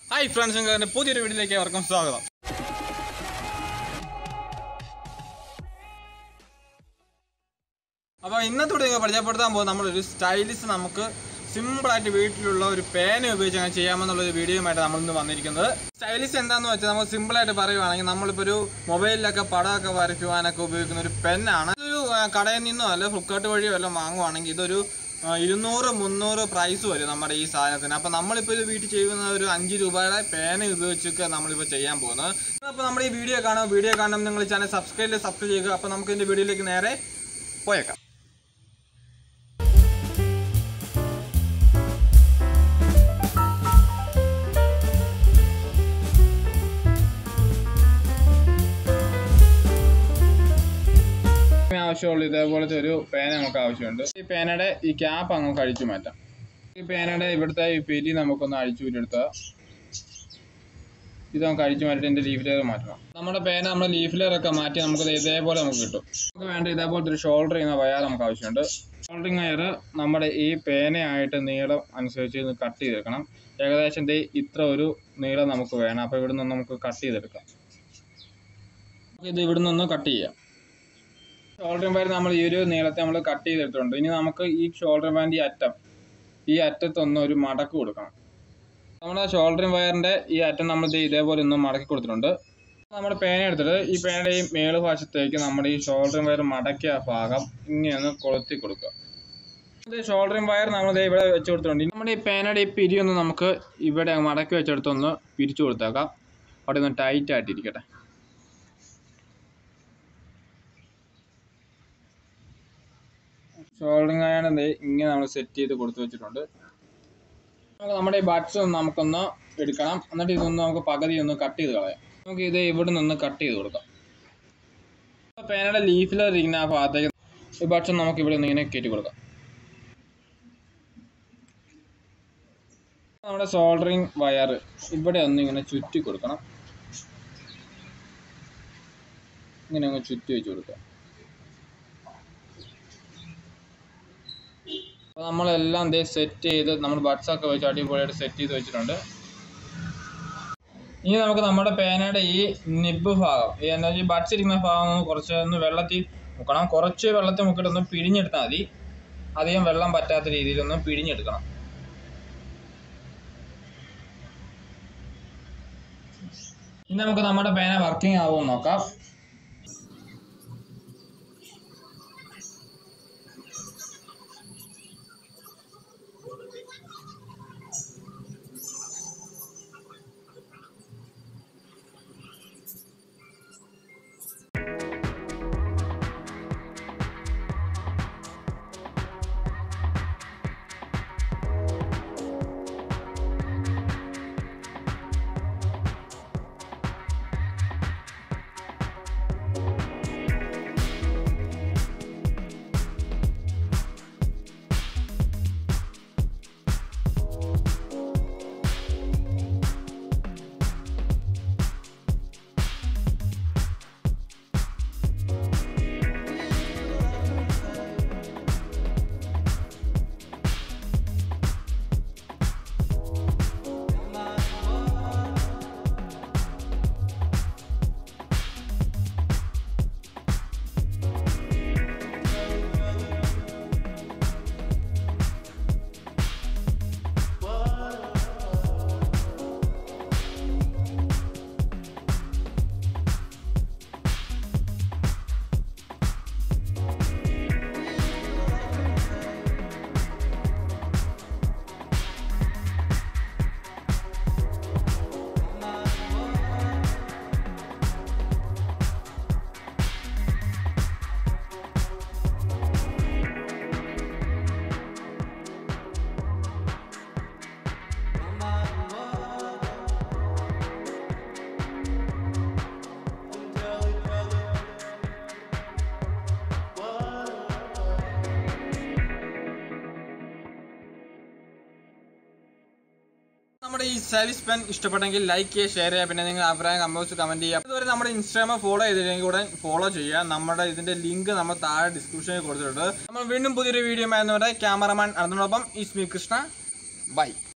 Hi friends, പുതിയൊരു വീഡിയോയിലേക്ക് അവർക്കും സ്വാഗതം. അപ്പോൾ ഇന്നത്തെ വീഡിയോ പരിചയപ്പെടുത്താൻ പോകുന്നത് നമ്മളൊരു സ്റ്റൈലിഷ് നമുക്ക് സിമ്പിളായിട്ട് വീട്ടിലുള്ള ഒരു പേന ഉപയോഗിച്ച് അങ്ങനെ ചെയ്യാമെന്നുള്ളൊരു വീഡിയോയുമായിട്ട് നമ്മളിന്ന് വന്നിരിക്കുന്നത്. സ്റ്റൈലിഷ് എന്താണെന്ന് വെച്ചാൽ നമുക്ക് സിമ്പിളായിട്ട് പറയുവാണെങ്കിൽ നമ്മളിപ്പോൾ ഒരു മൊബൈലിലൊക്കെ പടമൊക്കെ വരയ്ക്കുവാനൊക്കെ ഉപയോഗിക്കുന്ന ഒരു പെന്നാണ്. ഇതൊരു കടയിൽ നിന്നോ അല്ല ഫ്ലിപ്കാർട്ട് വഴിയോ എല്ലാം വാങ്ങുവാണെങ്കിൽ ഇതൊരു 200-300 പ്രൈസ് വരും നമ്മുടെ ഈ സാധനത്തിന്. അപ്പോൾ നമ്മളിപ്പോൾ ഇത് വീട്ടിൽ ചെയ്യുന്ന ഒരു 5 രൂപയുടെ പേന ഉപയോഗിച്ചൊക്കെ നമ്മളിപ്പോൾ ചെയ്യാൻ പോകുന്നത്. അപ്പോൾ നമ്മുടെ ഈ വീഡിയോ കാണുമ്പോൾ നിങ്ങൾ ചാനൽ സബ്സ്ക്രൈബ് ചെയ്യുക. അപ്പോൾ നമുക്ക് ഇതിൻ്റെ വീഡിയോയിലേക്ക് നേരെ പോയേക്കാം. ആവശ്യമുള്ള ഇതേപോലത്തെ ഒരു പേന നമുക്ക് ആവശ്യമുണ്ട്. ഈ പേനയുടെ ഈ ക്യാപ്പ് നമുക്ക് അഴിച്ചു മാറ്റാം. ഈ പേനയുടെ ഇവിടുത്തെ ഈ പിരി നമുക്കൊന്ന് അഴിച്ചു വിട്ടെടുത്താൽ ഇത് നമുക്ക് അഴിച്ചു മാറ്റിയിട്ട് ഇതിൻ്റെ ലീഫ് ലെയർ മാറ്റണം. നമ്മുടെ പേന നമ്മുടെ ലീഫ് ലെയറൊക്കെ മാറ്റി നമുക്ക് ഇതേപോലെ നമുക്ക് കിട്ടും. നമുക്ക് വേണ്ട ഇതേപോലത്തെ ഒരു ഷോൾഡർ ചെയ്യുന്ന വയർ നമുക്ക് ആവശ്യമുണ്ട്. ഷോൾഡറിങ് വയർ നമ്മുടെ ഈ പേനയായിട്ട് നീളം അനുസരിച്ച് കട്ട് ചെയ്തെടുക്കണം. ഏകദേശം ഇത്ര ഒരു നീളം നമുക്ക് വേണം. അപ്പോൾ ഇവിടെ നിന്ന് നമുക്ക് കട്ട് ചെയ്തെടുക്കാം. ഇത് ഇവിടെ നിന്ന് കട്ട് ചെയ്യാം. ഷോൾഡർ ബാൻഡ് നമ്മൾ ഈ ഒരു നീളത്തെ നമ്മൾ കട്ട് ചെയ്തെടുത്തിട്ടുണ്ട്. ഇനി നമുക്ക് ഈ ഷോൾഡർ ബാൻഡ് ഈ അറ്റത്തൊന്ന് ഒരു മടക്ക് കൊടുക്കണം. നമ്മുടെ ഷോൾഡർ വയറിൻ്റെ ഈ അറ്റം നമ്മൾ ഇതേപോലെ ഒന്ന് മടക്കി കൊടുത്തിട്ടുണ്ട്. നമ്മുടെ പേന എടുത്തിട്ട് ഈ പേനയുടെ ഈ മേളുവശത്തേക്ക് നമ്മുടെ ഈ ഷോൾഡർ വയർ മടക്കിയ ഭാഗം ഇങ്ങനെയൊന്ന് കൊളുത്തി കൊടുക്കുക. ഷോൾഡർ വയർ നമ്മൾ ഇവിടെ വെച്ച് കൊടുത്തിട്ടുണ്ട്. നമ്മുടെ ഈ പേനയുടെ ഈ പിരിയൊന്ന് നമുക്ക് ഇവിടെ മടക്കി വെച്ചെടുത്തൊന്ന് പിരിച്ചു കൊടുത്തേക്കാം. അവിടെ ഒന്ന് ടൈറ്റ് ആയിട്ടിരിക്കട്ടെ. ഷോൾഡറിങ് അയൺ ഇങ്ങനെ നമ്മൾ സെറ്റ് ചെയ്ത് കൊടുത്തു വെച്ചിട്ടുണ്ട്. നമ്മുടെ ഈ ബഡ്സ് നമുക്കൊന്ന് എടുക്കണം. എന്നിട്ട് ഇതൊന്ന് നമുക്ക് പകുതി ഒന്ന് കട്ട് ചെയ്ത് കളയാം. നമുക്ക് ഇത് ഇവിടെ നിന്ന് കട്ട് ചെയ്ത് കൊടുക്കാം. പേനയുടെ ലീഫിലിരിക്കുന്ന ആ ഭാഗത്തേക്ക് ഈ ബഡ്സ് നമുക്ക് ഇവിടെ നിന്ന് ഇങ്ങനെ കയറ്റി കൊടുക്കാം. നമ്മുടെ ഷോൾഡറിങ് വയർ ഇവിടെ ഒന്ന് ഇങ്ങനെ ചുറ്റി കൊടുക്കണം. ഇങ്ങനെ ഒന്ന് ചുറ്റി വെച്ച് കൊടുക്കാം. അപ്പോൾ നമ്മളെല്ലാം സെറ്റ് ചെയ്ത് നമ്മൾ ബഡ്സൊക്കെ വെച്ച് അടിപൊളിയായിട്ട് സെറ്റ് ചെയ്ത് വെച്ചിട്ടുണ്ട്. ഇനി നമുക്ക് നമ്മുടെ പേനയുടെ ഈ നിബ് ഭാഗം ഈ ബഡ്സ് ഇരിക്കുന്ന ഭാഗം കുറച്ചൊന്ന് വെള്ളത്തിൽ മുക്കണം. കുറച്ച് വെള്ളത്തിൽ മുക്കിയിട്ടൊന്ന് പിഴിഞ്ഞെടുത്താൽ മതി. അധികം വെള്ളം പറ്റാത്ത രീതിയിലൊന്ന് പിഴിഞ്ഞെടുക്കണം. ഇനി നമുക്ക് നമ്മുടെ പേന വർക്കിംഗ് ആവുമെന്ന് നോക്കാം. നമ്മുടെ ഈ സ്റ്റൈലിഷ് പെൻ ഇഷ്ടപ്പെട്ടെങ്കിൽ ലൈക്ക് ചെയ്യുക, ഷെയർ ചെയ്യുക, പിന്നെ നിങ്ങൾ അഭിപ്രായം കമൻറ്റ് ചെയ്യുക. അതുവരെ നമ്മുടെ ഇൻസ്റ്റാഗ്രാം ഫോളോ ചെയ്തില്ലെങ്കിൽ കൂടെ ഫോളോ ചെയ്യുക. നമ്മുടെ ഇതിൻ്റെ ലിങ്ക് നമ്മൾ താഴെ ഡിസ്ക്രിപ്ഷനിൽ കൊടുത്തിട്ടുണ്ട്. നമ്മൾ വീണ്ടും പുതിയൊരു വീഡിയോ ആയിരുന്നവരുടെ ക്യാമറമാൻ അനന്തനോടൊപ്പം ഈസ് മീ കൃഷ്ണ. ബൈ.